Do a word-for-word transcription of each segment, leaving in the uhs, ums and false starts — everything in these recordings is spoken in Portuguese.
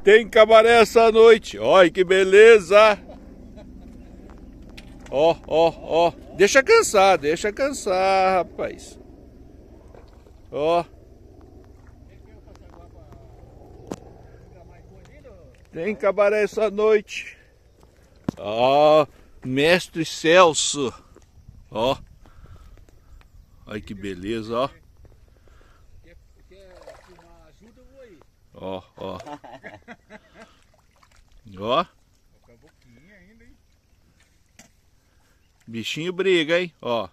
Tem cabaré essa noite. Olha que beleza. Ó, ó, ó. Deixa cansar, deixa cansar, rapaz. Ó. Tem cabaré essa noite. Ó, mestre Celso. Ó. Olha que beleza, ó. Ó, ó. Ó. Bichinho briga, hein? Ó.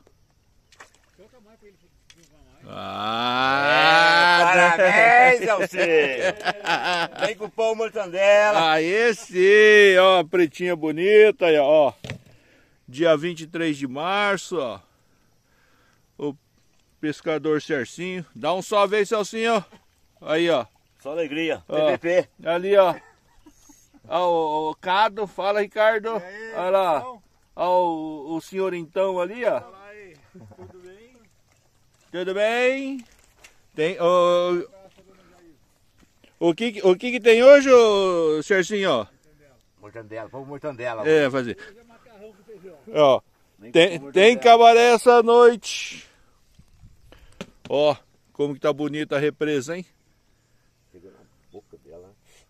Ah, é, parabéns, Alcê! Vem com o pão mortandela. Aí sim, ó, pretinha bonita, aí, ó. Dia vinte e três de março, ó. O pescador Cercinho. Dá um salve aí, Celcinho. Aí, ó. Só alegria. Ó, P P P. ali, ó. Ó, o, o Cado. Fala, Ricardo. Aí, olha lá. Então? Ó, o, o senhor então ali, ó. Olá aí. Tudo bem? Tudo bem? Tem, o, o, que, o que que tem hoje, ô, Cercinho, ó? Mortandela, vamos mortandela. É, fazer. Hoje é macarrão com feijão. Ó, tem, tem cabaré essa noite. Ó, como que tá bonita a represa, hein? Chegou na boca dela.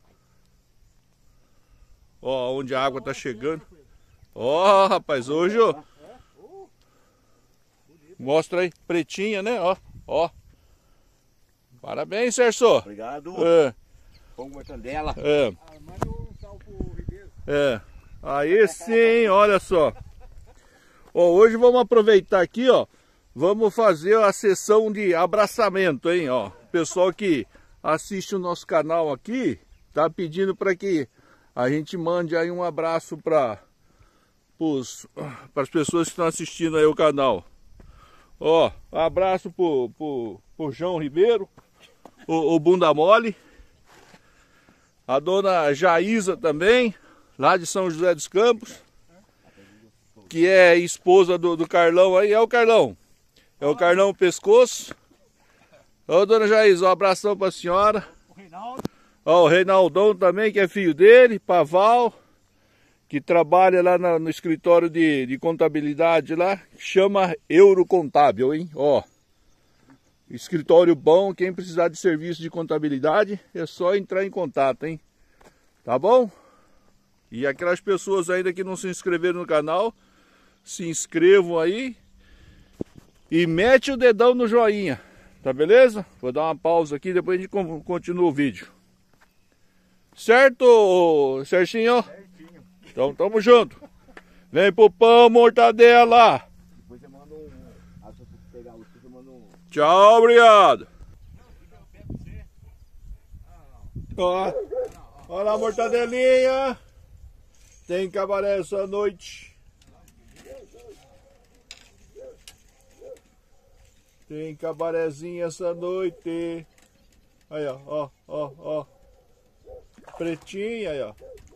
Ó, onde a água tá chegando. Ó, rapaz, hoje, ó. Mostra aí, pretinha, né? Ó, ó. Parabéns, Cerço. Obrigado. É, Pão mortandela. é, Ah, manda um salve pro Ribeiro. é. Aí sim, olha só. Ó, hoje vamos aproveitar aqui, ó. Vamos fazer a sessão de abraçamento, hein, ó. O pessoal que assiste o nosso canal aqui tá pedindo para que a gente mande aí um abraço para as pessoas que estão assistindo aí o canal. Ó, um abraço pro, pro, pro João Ribeiro, o, o Bunda Mole, a dona Jaísa também, lá de São José dos Campos, que é esposa do, do Carlão aí, é o Carlão, é o Carlão Pescoço. Ô, dona Jaísa, um abração pra senhora. O Reinaldo. Ó, o Reinaldão também, que é filho dele, Paval, que trabalha lá na, no escritório de, de contabilidade lá, chama Eurocontábil, hein? Ó, escritório bom, quem precisar de serviço de contabilidade é só entrar em contato, hein? Tá bom? E aquelas pessoas ainda que não se inscreveram no canal, se inscrevam aí e mete o dedão no joinha, tá beleza? Vou dar uma pausa aqui, depois a gente continua o vídeo. Certo, Cercinho? Então, tamo junto. Vem pro pão, mortadela. Depois eu mando um... Ah, se eu pegar o eu mando um... Tchau, obrigado. Ó, olha lá a mortadelinha. Tem cabaré essa noite. Tem cabarezinho essa noite. Aí, ó, ó, ó, ó. Pretinha aí, ó.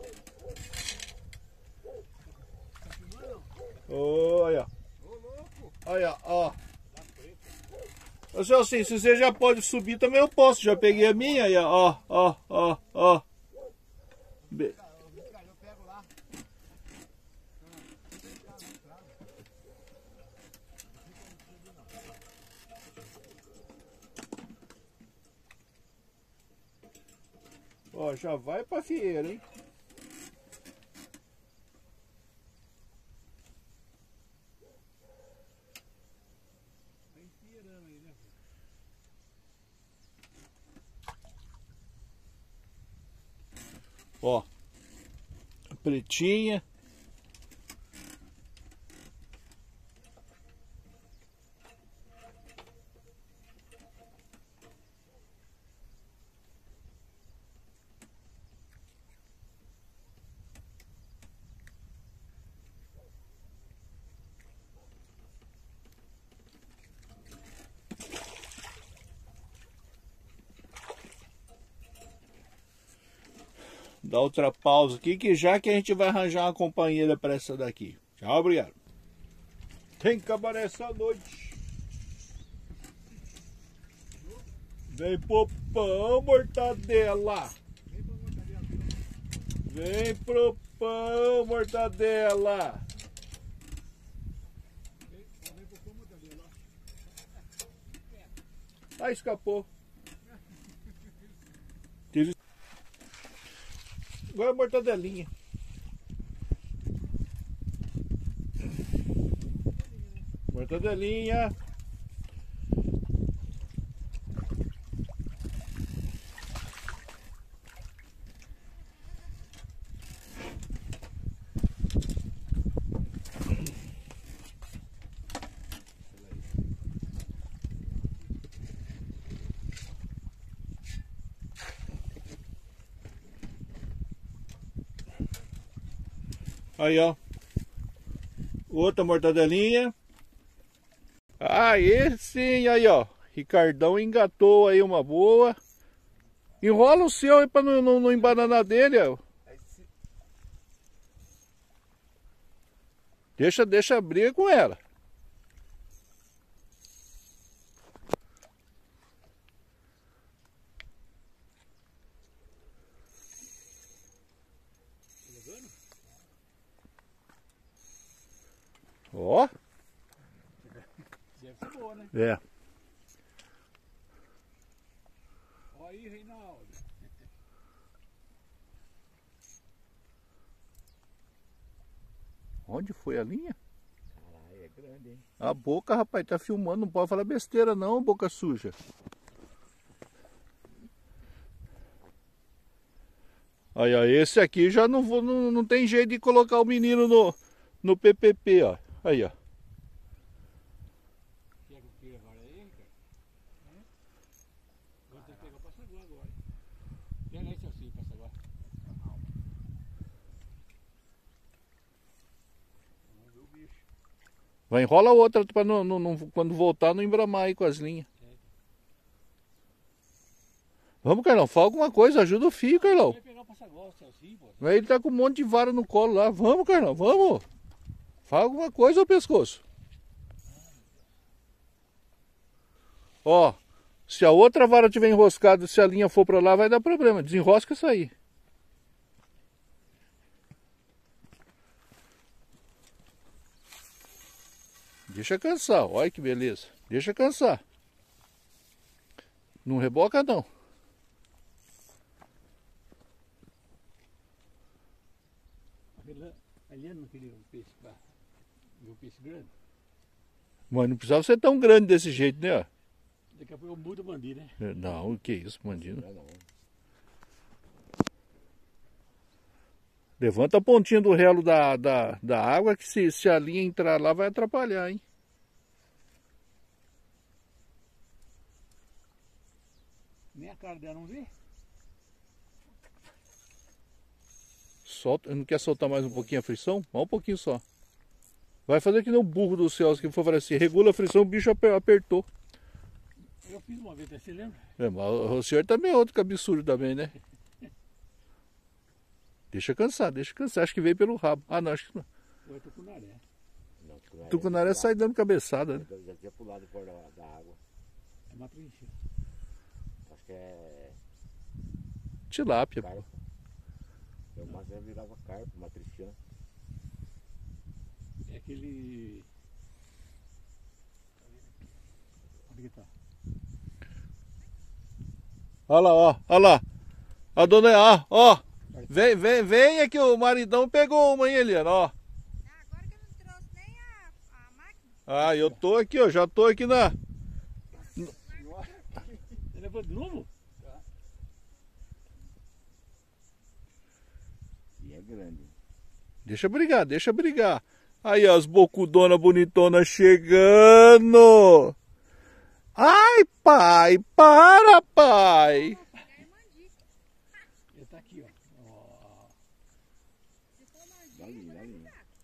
Olha. Olha, ó. Ô, seu assim, se você já pode subir, também eu posso. Já peguei a minha aí, ó, ó, ó, ó. Be... Ó, já vai pra fieira, hein? Ó, pretinha. Dá outra pausa aqui, que já que a gente vai arranjar uma companheira para essa daqui. Tchau, obrigado. Tem cabaré essa noite. Vem pro pão, mortadela. Vem pro pão, mortadela. Ah, escapou. Agora a mortadelinha. Mortadelinha. Aí, ó. Outra mortadelinha. Aí sim, aí, ó. Ricardão engatou aí uma boa. Enrola o seu aí pra não, não, não embananar dele, ó. Deixa, deixa a briga com ela. Ó. Deve ser boa, né? É. Ó aí, Reinaldo. Onde foi a linha? Caralho, é grande, hein? A boca, rapaz, tá filmando. Não pode falar besteira não, boca suja. Aí, ó, esse aqui já não, vou, não, não tem jeito de colocar o menino no, no P P P, ó. Aí, ó. Quer que eu queira agora aí, Ricardo? É? Agora tem que pegar o passaguá agora. Pega aí, seu filho, passaguá. Vamos ver o bicho. Vai, enrola outra pra não, não, não, quando voltar não embramar aí com as linhas. Vamos, Carlão, fala alguma coisa, ajuda o filho, Carlão. Vai pegar o passaguá, o Celcinho, pô. Ele tá com um monte de vara no colo lá. Vamos, Carlão, vamos. Fala alguma coisa, ô pescoço. Ó, se a outra vara tiver enroscada, se a linha for pra lá, vai dar problema. Desenrosca isso aí. Deixa cansar, olha que beleza. Deixa cansar. Não reboca não. Ali não queria um peixe, um peixe grande. Mas não precisava ser tão grande desse jeito, né? Daqui a pouco eu mudo o mandi, né? Não, que isso, mandino. Não, não. Levanta a pontinha do relo da, da, da água que se, se a linha entrar lá vai atrapalhar, hein? Nem a cara dela não vê? Solta, não quer soltar mais um pouquinho a frição? Só um pouquinho só. Vai fazer que nem o burro do Celso que for fazer assim, regula a frição, o bicho apertou. Eu fiz uma vez, você lembra? É, mas o senhor também é outro que absurdo também, né? Deixa cansar, deixa cansar. Acho que veio pelo rabo. Ah, não, acho que não. Ou é tucunaré? Não, tucunaré, Tucunaré sai dando cabeçada, né? Eu já tinha pulado fora da, da água. É matrincha. Acho que é Tilápia. carpa. Eu mais já virava carpa, matriciã. É aquele... Onde que tá? Olha lá, ó, olha lá. A dona, ó, ó. Vem, vem, venha que o maridão pegou uma, hein, Eliana, ó. Agora que eu não trouxe nem a, a máquina. Ah, eu tô aqui, ó, já tô aqui na... Você levou de novo? E é grande. Deixa brigar, deixa brigar. Aí, ó, as bocudona bonitona chegando. Ai, pai, para, pai. Ele tá aqui, ó. Ó. Dali, dali.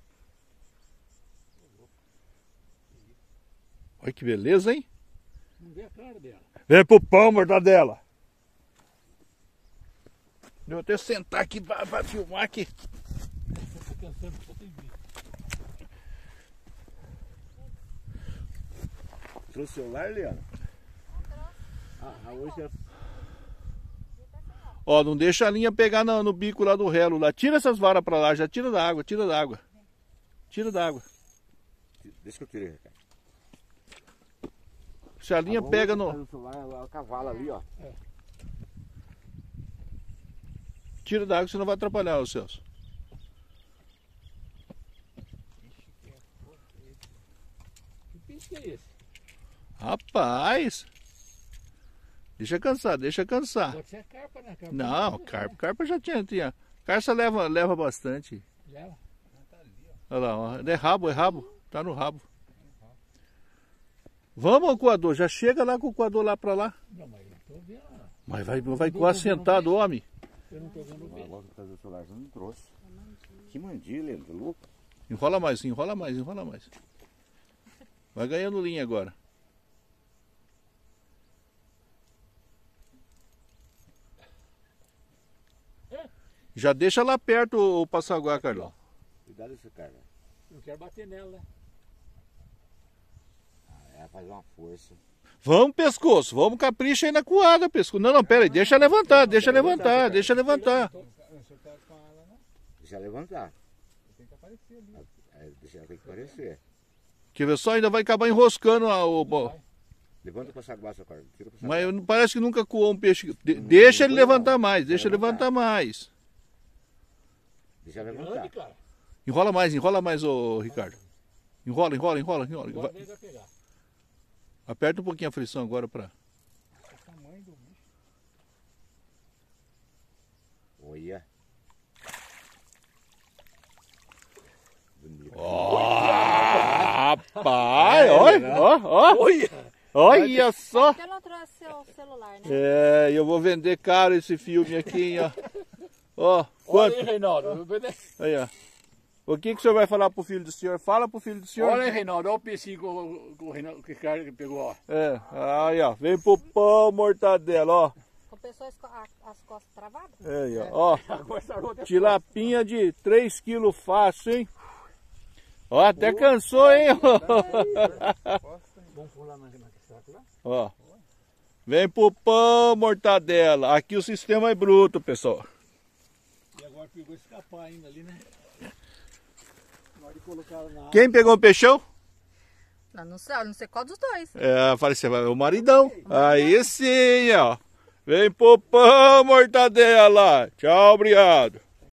Olha que beleza, hein? Não vê a cara dela. Vem pro pão, mortadela. Eu vou até sentar aqui pra, pra filmar aqui. Tô cansando, só tem bicho. Trouxe o celular, Leandro? Ah, hoje é... Ó, não deixa a linha pegar no, no bico lá do relo lá. Tira essas varas pra lá, já tira da água, tira da água. Tira da água. Deixa que eu tirei, Ricardo. Se a linha Ah, pega vamos no... no celular, o cavalo ali, ó. Tira da água, senão vai atrapalhar, ô Celso. Que peixe que é esse? Rapaz! Deixa cansar, deixa cansar. Pode ser carpa, né? Carpa Não, carpa, carpa já tinha, tinha. Carça leva, leva bastante. Já. Olha lá, ó. É rabo, é rabo. Tá no rabo. Vamos, coador, já chega lá com o coador lá pra lá. Não, mas eu tô vendo. Mas vai, vai quase sentado, homem. Eu não tô vendo o peixe. Agora que trazer o celular, você não trouxe. Que mandíbula, ele tá louco? Enrola mais, enrola mais, enrola mais. Vai ganhando linha agora. Já deixa lá perto o passaguá, Carlão. Cuidado desse cara. Não quero bater nela, né? Ah, é, fazer uma força. Vamos, pescoço, vamos capricha aí na coada, pescoço. Não, não, pera aí, deixa levantar, deixa levantar, deixa levantar. Deixa levantar. Tem que aparecer ali. É, deixa, tem que aparecer. Quer ver só, ainda vai acabar enroscando a, o... o- Levanta com essa guaça, cara. Tira com essa Mas não- parece que nunca coou um peixe. De- deixa ele levantar mais, deixa ele levantar mais. Deixa Grande, levantar. cara. Enrola mais, enrola mais, ô Ricardo. Enrola, enrola, enrola, enrola. Agora Vai- ele vai pegar. Aperta um pouquinho a frição agora pra... O tamanho do bicho. Olha. Bonito. Rapaz, olha, ó, ó. Olha! Olha só. Porque eu não trouxe seu celular, né? É, eu vou vender caro esse filme aqui, ó. Ó, Olha quanto? aí, Reinaldo. Aí, ó. O que, que o senhor vai falar pro filho do senhor? Fala pro filho do senhor. Olha aí, Reinaldo. Olha o peixinho que o, que o Reinaldo, que o Ricardo pegou, ó. É, aí, ó. Vem pro pão, mortadela, ó. Com pessoas com a- as costas travadas? É, aí, ó. Ó, Agora sarou até tilapinha de três quilos fácil, hein? Ó, até cansou, hein? Vamos pular na, na saco lá? Ó. Vem pro pão, mortadela. Aqui o sistema é bruto, pessoal. E agora pegou escapar ainda ali, né? Na hora de colocar ela na água. Quem pegou o peixão? Não, não sei, não sei qual dos dois. É, parecia o maridão. Aí sim, ó. Vem pro pão, mortadela. Tchau, obrigado.